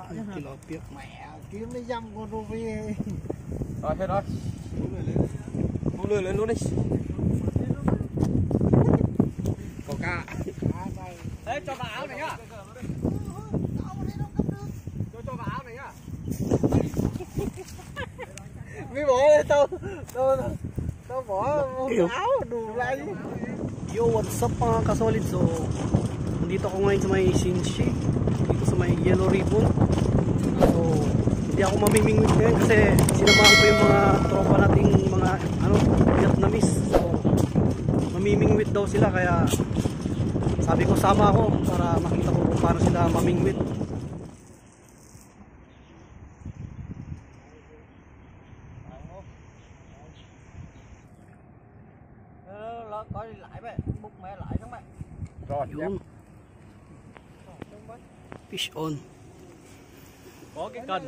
Tilapia mẹ kiếm lấy dăm con ruby. Rồi hết rồi. Thu lưới lên luôn đi. Có cá. Đấy cho vào áo này nhá. Cho vào áo này nhá. Vì bỏ tao bỏ áo đủ lại. Yo, what's up mga kasolid? So, nandito ako ngayon sa may Shinshi, dito sa may Yellow Ribbon. So, hindi ako mamimingwit ngayon kasi sinamahan ko yung mga tropa nating mga Vietnamese. So, mamimingwit daw sila kaya sabi ko sama ako para makita ko kung paano sila mamingwit. Coi lại vậy, bút mẹ lại các bạn. Rồi, Yun. Fish on. Có cái cần.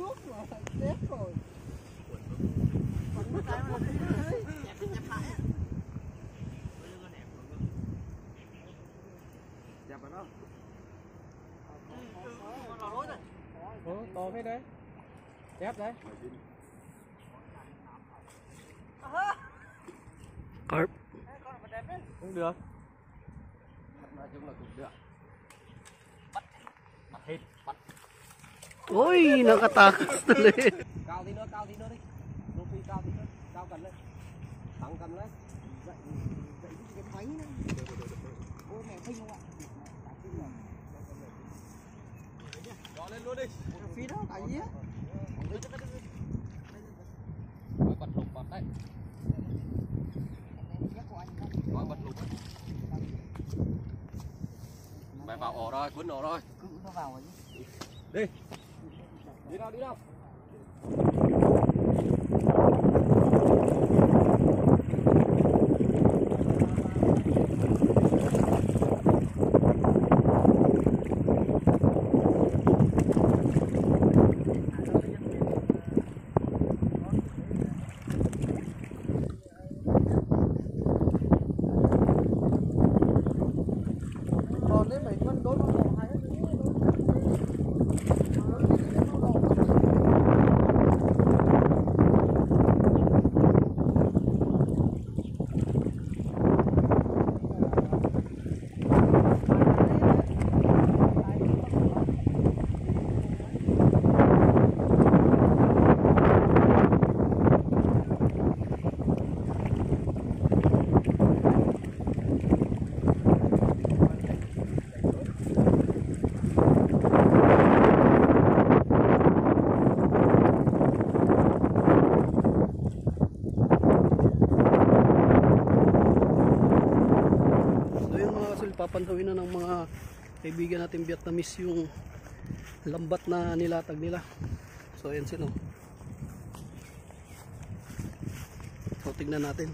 To thế đấy. Chép đấy. Carp. Cũng được. Nói chung là cũng được. Bắt hết, bắt. Uy, nakatakas tuloy. Cao tí nữa đi. Ruby cao tí nữa, cao cần lên. Thẳng cần lên. Dậy cái máy này. Ôi mẹ khinh không ạ? Đó lên luôn đi. Phi đó tại gì á? Bật lục bật đấy. Bật lục. Mày vào ổ rồi, cuốn ổ rồi. Cứ nó vào rồi. Đi. Đi đâu? Còn đấy mày vẫn đốt nó hay hết. Papantuin na ng mga kaibigan natin Vietnamese yung lambat na nilatag nila. So ayan sila. So tignan natin.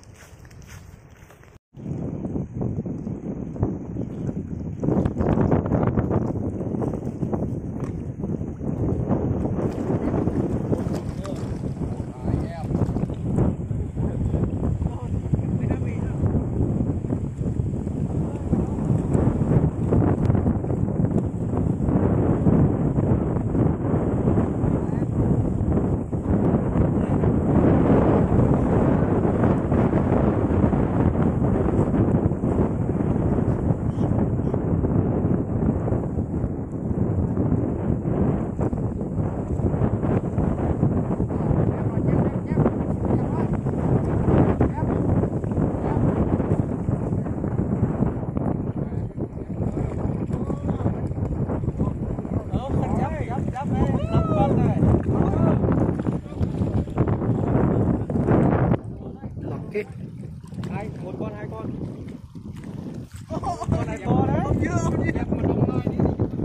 Okay. Một con, hai con. Con này to đấy. Đẹp mà đồng nơi đi.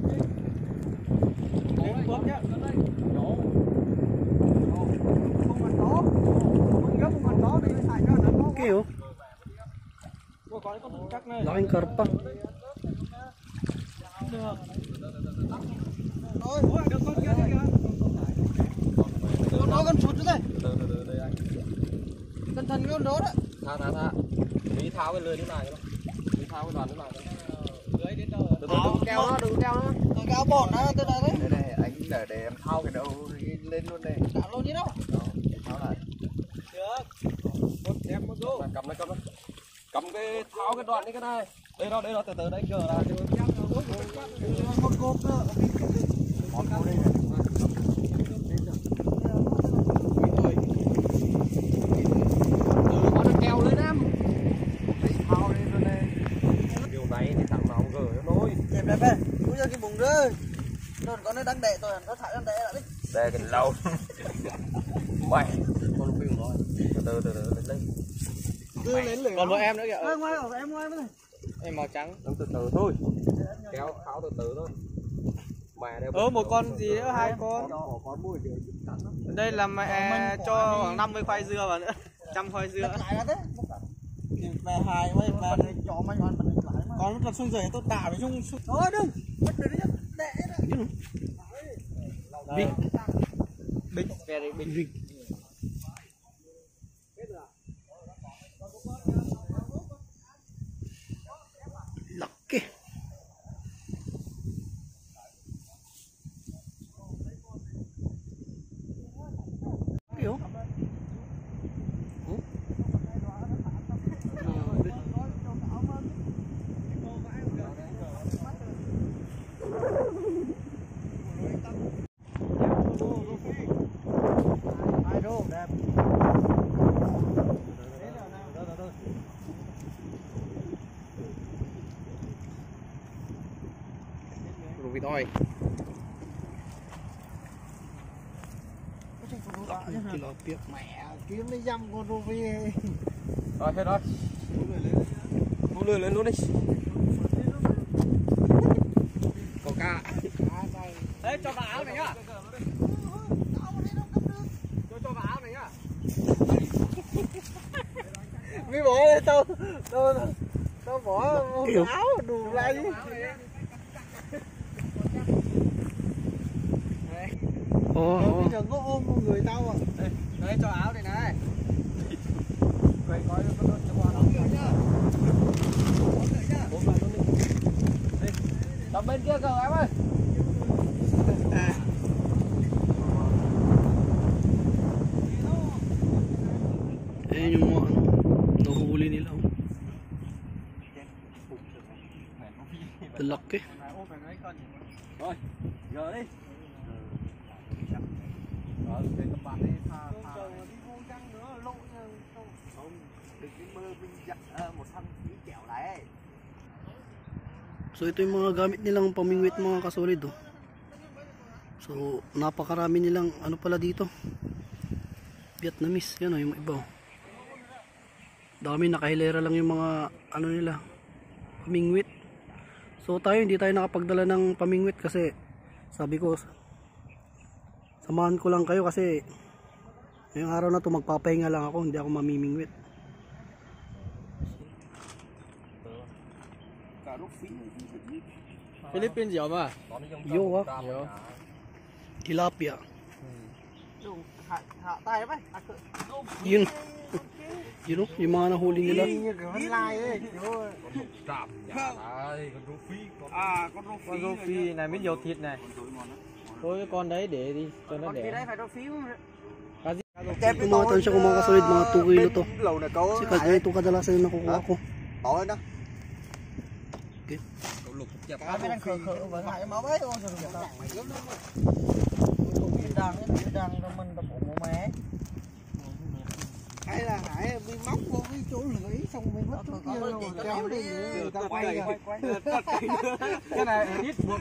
Lên bước nhá. Đó. Không cần đó. Không gấp không cần đó đi xài cho nó có. Okay, oh. Con này có chắc này. Laking karpa. Được. Thôi, được con kia kìa. Con đó con sụt đây. Đây anh. Cẩn thận con đó đấy. Tha. Đi tháo cái lưới thế này không? Đi tháo cái đoàn thế này. Lưới đến đâu? Đừng kéo nó. Kéo bọt nó từ đây đấy. Đây anh để em thao cái đầu lên luôn này. Tạo luôn đi đâu. Thao lại. Được. Một đẹp một vô. Cầm lấy. Cầm cái tháo cái đoạn cái này. Đây đó từ từ đấy chờ là. Một cột nữa. Con cô đây này. Con nó keo lên em. Đấy thao lên luôn này. Điều này thì tặng nào gỡ cho tôi. Đẹp đẹp đây. Bây giờ cái bụng rơi. Nó có nó đang đẻ tôi, nó thải đang đẻ lại đi. Đè cái lâu. Mày. Con phim rồi. Từ từ lên đây. Đưa lên lửa. Còn vợ em nữa kìa. Ngoài em ngoài với này. Em màu trắng. Đang từ từ thôi. Kéo tháo từ từ thôi. Mẹ đây. Một con gì nữa, hai con. Con mùi thì Đây là mẹ cho khoảng 50 khoai dưa vào nữa. 100 khoai dưa. Lại thế. Mẹ hài với mẹ chó mấy con mình lại mà. Còn nó xương rể tôi tả với chung. Đó đừng. Mất rồi đấy. Đẻ đó. Big. Big. Very big. Lucky. Hiểu. Ruby thôi. Tilapia mẹ kiếm mấy dăm con ruby. Rồi hết rồi. Thu lên luôn đi. Có cá. Đấy, cho vào áo này nhá. Cho vào áo này nhá. Mi bỏ tao bỏ một áo đủ lại chứ. Bây giờ có ôm con người tao à. Đấy, cho áo này này. Quay coi cho qua nó nhá. Cầm bên kia cờ em ơi. Yung mga nahuli nila. Laki. Rồi, giờ đi. Rồi, cái tấm bạc đi tha. Không, đừng đi mơ mình dặn một thằng tí kẹo này. So ito yung mga gamit nilang pamingwit mga kasolid oh. So napakarami nilang ano pala dito. Vietnamese, yan oh, yung iba oh. Dami nakahilera lang yung mga ano nila pamingwit. So tayo hindi tayo nakapagdala ng pamingwit kasi sabi ko samahan ko lang kayo kasi ngayong araw na to magpapahinga lang ako, hindi ako mamimingwit. Philippines gì mà? Yo ah. Tilapia. Hạ tay đấy. Yun. Yun oh, yung mga nahuli nila. Con rô phi này mới nhiều thịt này. Thôi cái con đấy để đi cho nó đẻ. Yung mga tansya ko mga kasolid, mga 2 kilo to. Kasi kahit ito kadalasan yung nakukuha ko. Bỏ lên đó. Okay. Cá mới đang khờ và ngại máu ấy. Đang mình tập ủng hộ mẹ. Hay là Hải bị móc vô cái chỗ lưỡi xong mình mất thuốc rồi kéo đi người ta quay rồi. Cái này ít buộc.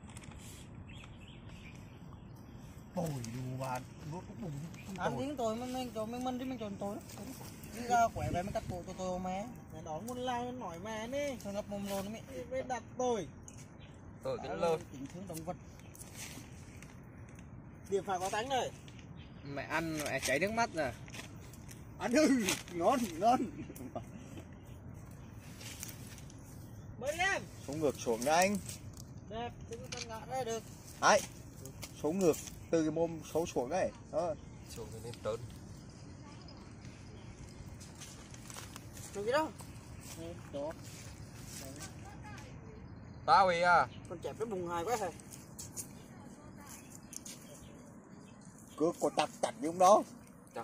Bồi đủ bạn. Ăn tiếng tôi mình cho mình đi mình cho tôi. Đi ra khỏe về mình cắt cổ tôi mẹ. Đó muốn lao nó nổi mẹ đi. Tôi ngập mồm luôn mẹ. Với đặt tôi. Tôi cái lơ. Tình thương động vật. Điểm phải có tánh này. Mẹ ăn mẹ chảy nước mắt rồi. Ăn đi, ngon. Mới em. Xuống ngược xuống nha anh. Đẹp, cứ con ngã đây được. Đấy. Xuống ngược từ cái mồm xấu xuống này. Đó. Xuống lên trơn. Được gì đâu. Đó. Tao ý à. Con chẹp cái bùng hài quá hả? cước có chặt như đó. Chắc.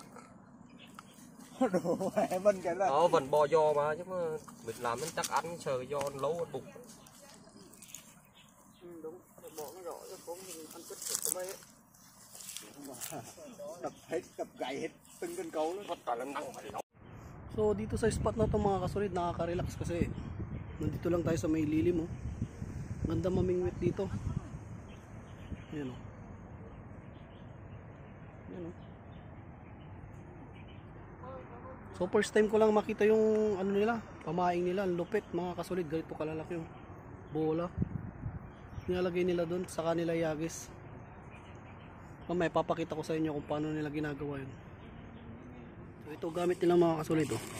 Đồ mẹ mình cái là. Đó vẫn bò giò mà chứ mà mình làm nó chắc ăn sờ giò lâu bụng. Đúng, bỏ nó rõ cho không ăn cứt của mấy ấy. Đập gãy hết từng cân cấu luôn. Vất cả lần năng phải đóng. So dito sa spot na to mga kasolid, nakaka-relax kasi nandito lang tayo sa may lilim oh. Ganda mamingwit dito. Ayan oh. Ayan oh. So first time ko lang makita yung ano nila, pamaing nila, ang lupit mga kasolid, ganito kalalaki yung bola. Nilalagay nila doon sa kanila yagis. Mamaya papakita ko sa inyo kung paano nila ginagawa yun. So ito gamit nila mga kasolid oh.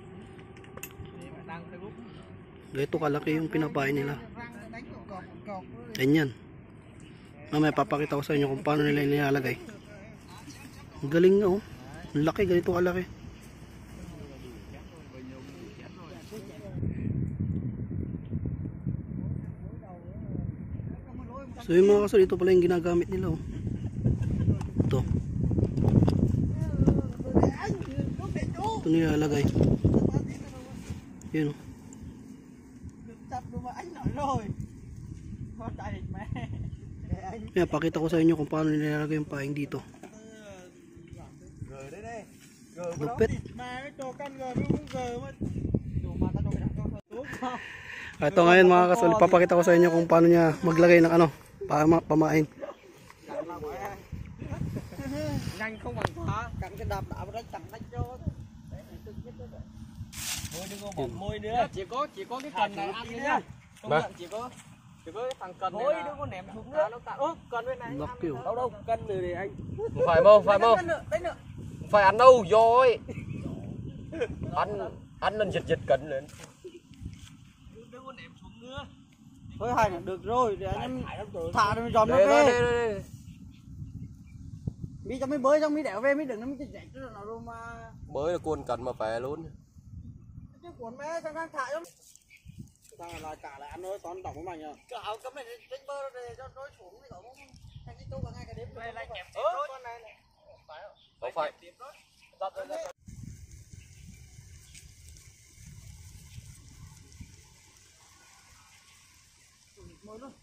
Ganito kalaki yung pinapain nila. Ganyan. Mamaya papakita ko sa inyo kung paano nila nilalagay. Ang galing nga oh. Ang laki, ganito kalaki. So yung mga kasolid, ito pala yung ginagamit nila oh. Ito. Ito nilalagay. Yun. Kaya pakita ko sa inyo kung paano nilalagay yung paing dito. Lupit. Ito ngayon mga kasolid, papakita ko sa inyo kung paano niya maglagay ng ano, pamain. Nhanh không bằng phá, cắn cái đạp đạp nó chẳng đánh cho. Môi đừng có bỏ môi nữa. Chỉ có cái cần này ăn nhá. Không nhận chỉ có cái thằng cần này. Thôi đừng có ném xuống nữa. Cần bên này. Đâu cân rồi để anh. Phải không? Phải không? Phải ăn đâu rồi. Ăn lần giật cân lên. Đừng có ném xuống nữa. Thôi hay là được rồi, để anh em thả nó giòm nó về. Đây. Mi cho mới bơi xong mi đẻo về mi đừng nó mi chạch chạch nó rồi mà. Bơi là cuốn cần mà phải luôn. Chứ cuốn mẹ sang đang thả lắm. Thằng là cả lại ăn thôi, toàn tổng với mày nhờ. Cả áo cấm này đánh bơ để cho nó xuống thì cậu không. Thằng cái câu cả ngay cái đếm. Đây lại kẹp tiếp con này này. Phải không? Không phải. Giật rồi. Mới luôn.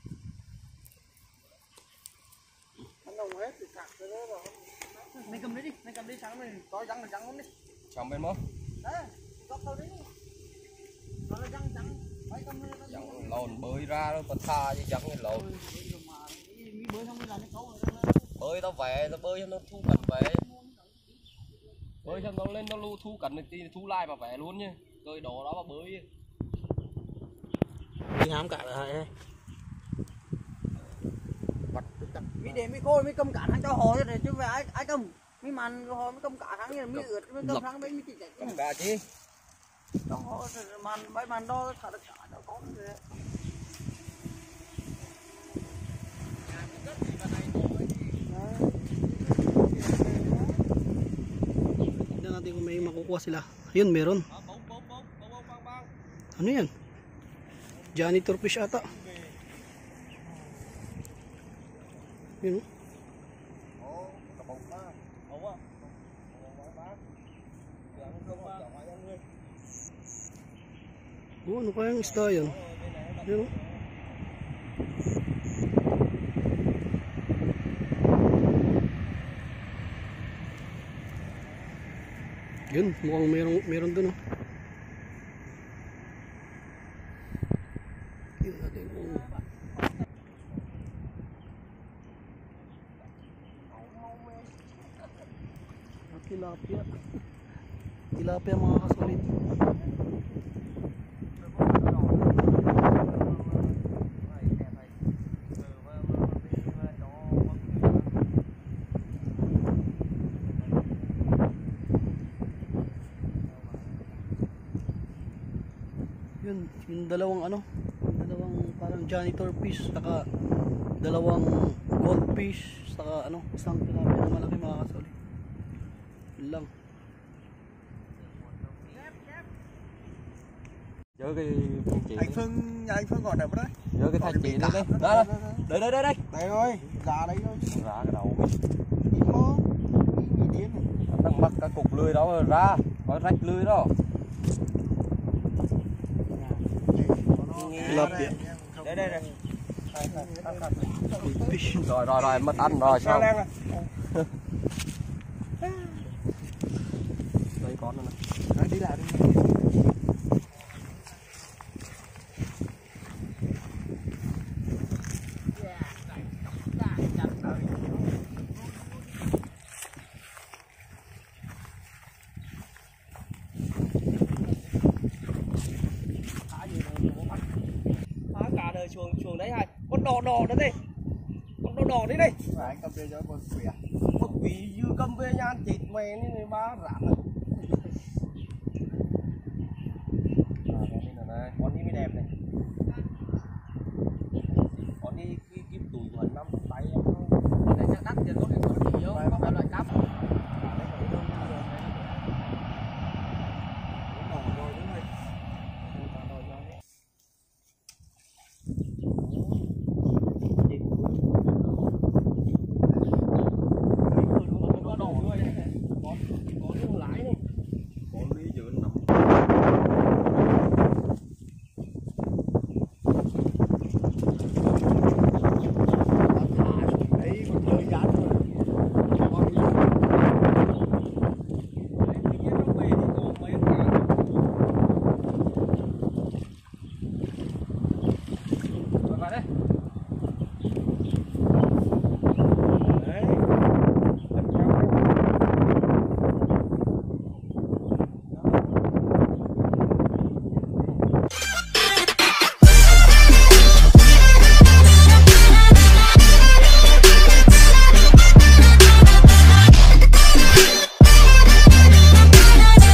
Ăn đồng hết thì sạc cái đó rồi. Mày cầm đi sáng này có răng là răng không đi. Trong bên mốt. Đấy, góc sau đấy. Nó là răng trắng. Mấy con nó Chẳng lồn bơi ra đâu, còn tha chứ chẳng cái lồn. bơi xong mới làm cái cấu rồi. Bơi tao về, tao bơi cho nó thu cần về. Bơi xong nó lên nó lưu thu cần thì thu lại mà về luôn nhá. Cơi đồ đó mà bơi. Đi hám cả rồi. Mi để mi khôi mi cầm cả thằng cho hồ cho để chứ về ai cầm. Mi màn hồ mi cầm cả thằng như là mi ướt mi cầm thằng đấy mi chỉ chạy. Cầm cả chi? Cho hồ màn bãi màn đo thả được cả đâu có gì. Tignan natin kung may makukuha sila. Ayun, meron. Ano yan? Janitor fish ata. Yun. Oh, ano kayang isda yan? Yun. Yun, mukhang meron dun oh. Yun natin kung tilapia. Tilapia mga kasolid. Yung dalawang ano, dalawang parang janitor fish, saka dalawang goldfish, saka ano, isang tilapia na malaki mga kasolid. Yun lang. Nhớ cái thanh chỉ. Anh Phương gọi đẹp đấy. Nhớ cái thanh chỉ đây đây. Đây. Đây thôi, ra đấy thôi. Ra cái đầu mình. đang mắc cái cục lưới đó ra có rách lưới đó. Lập điện. Đây. Rồi mất ăn rồi sao? Đây con nữa này. Đi lại đi. Phá cả đời chuồng đấy hay. Con đỏ đó đi. Con đỏ đi đi. Phải cầm về cho con quỷ à? Con quỷ dư cầm về nhà ăn thịt mày nên ba rạn rồi. Con đi mới đẹp này. Con đi kiếm tuổi của anh năm tay em. Để cho đắt tiền con